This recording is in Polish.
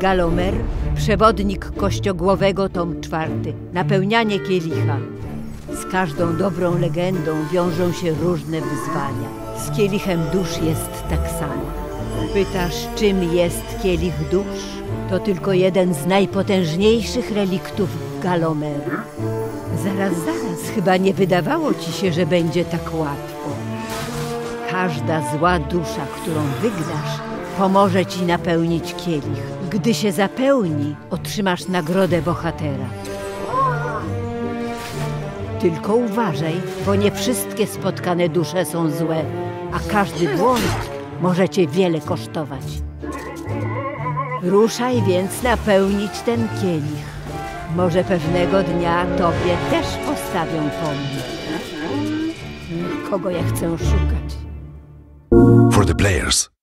Galomer, przewodnik kościogłowego, tom 4. Napełnianie kielicha. Z każdą dobrą legendą wiążą się różne wyzwania. Z kielichem dusz jest tak samo. Pytasz, czym jest kielich dusz? To tylko jeden z najpotężniejszych reliktów Galomeru. Zaraz, chyba nie wydawało ci się, że będzie tak łatwo. Każda zła dusza, którą wygnasz, pomoże ci napełnić kielich. Gdy się zapełni, otrzymasz nagrodę bohatera. Tylko uważaj, bo nie wszystkie spotkane dusze są złe, a każdy błąd może cię wiele kosztować. Ruszaj więc napełnić ten kielich. Może pewnego dnia tobie też postawią pomnik. Kogo ja chcę szukać? For the players.